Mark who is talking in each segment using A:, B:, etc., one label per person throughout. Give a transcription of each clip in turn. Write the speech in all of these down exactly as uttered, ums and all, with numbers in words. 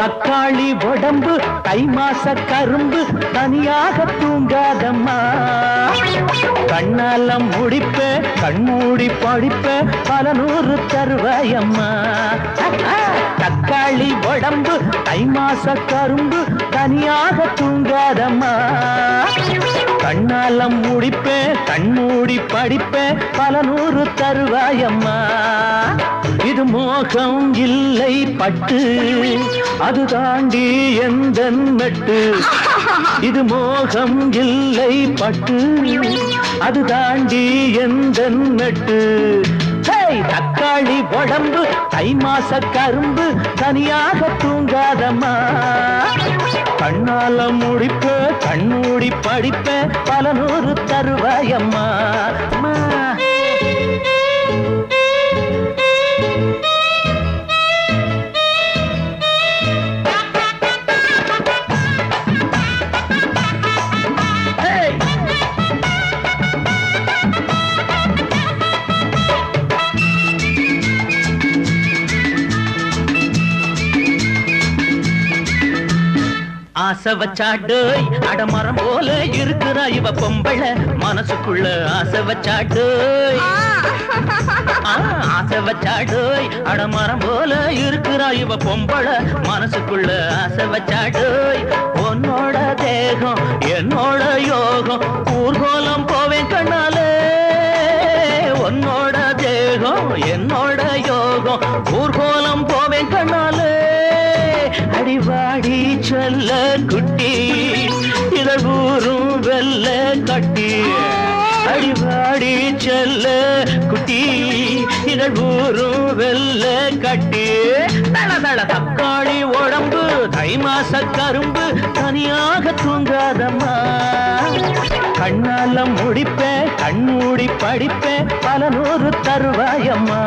A: தக்காளி உடம்பு தை மாச கரும்பு தனியாக தூங்காதம்மா. கண்ணால முடிப்ப கண்மூடி படிப்ப பல நூறு தருவாயம்மா. தக்காளி உடம்பு தை மாச கரும்பு தனியாக தூங்காதம்மா. கண்ணால முடிப்ப கண்மூடி படிப்ப பல நூறு தருவாயம்மா. இது மோகம் இல்லை பட்டு அது தாண்டி எந்த நட்டு. இது மோகம் இல்லை பட்டு அது தாண்டி எந்த நட்டு. தக்காளி உடம்பு தை மாச கரும்பு தனியாக தூங்காதம்மா. கண்ணால முடிப்ப கண்ணூடி படிப்ப பல நூறு தருவாயம்மா. ஆசை வச்சாடோய் அடமரம் போல இருக்கிறா இவ பொம்பள மனசுக்குள்ள. ஆசை வச்சாடோய் ஆசை வச்சாடோய் அடமரம் போல இருக்கிறா இவ பொம்பள மனசுக்குள்ள. ஆசை வச்சாடோய் உன்னோட தேகம் என்னோட யோகம் ஊர்கோலம் போவேன் கண்ணாலே. உன்னோட தேகம் என்னோட யோகம் ஊர்கோலம் போவேன் கண்ணாலே. அடிவாடி சொல்ல குட்டி இதழ் ஊரும் வெல்ல கட்டி. அடிவாடி சொல்ல குட்டி இதழ் ஊரும் வெல்ல கட்டி. தள தள தக்காளி உடம்பு தை மாச கரும்பு தனியாக தூங்காதம்மா. கண்ணால முடிப்ப கண்மூடி படிப்ப பல நூறு தருவாயம்மா.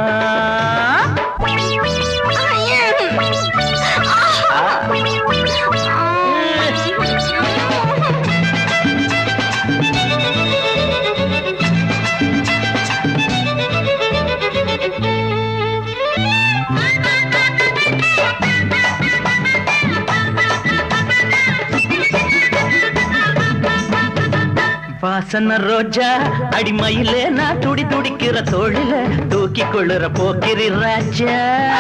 A: வாசன ரோஜா அடிமையிலே நான் துடி துடிக்கிற தோழில தூக்கி கொள்ளுற போக்கிரி ராஜா.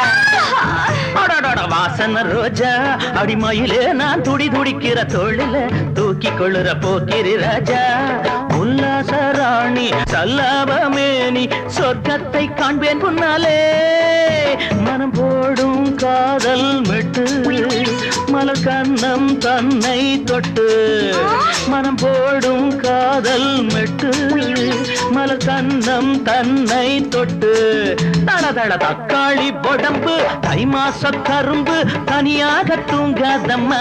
A: வாசன ரோஜா அடிமையிலே நான் துடி துடிக்கிற தோழில தூக்கி கொள்ளுற போக்கிரி ராஜா. உல்லாச ராணி சல்லாபமேனி சொர்க்கத்தை காண்பேன் புன்னாலே. மனம் போடும் காதல் மெட்டு மலர் கண்ணம் தன்னை தொட்டு. மனம் போடும் காதல் மெட்டு மலர் கண்ணம் தன்னை தொட்டு. தட தட தக்காளி உடம்பு தை மாச கரும்பு தனியாக தூங்காதம்மா.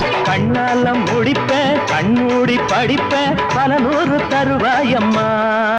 A: கண்ணால முடிப்ப கண்ணூடி படிப்ப பல நூறு தருவாயம்மா.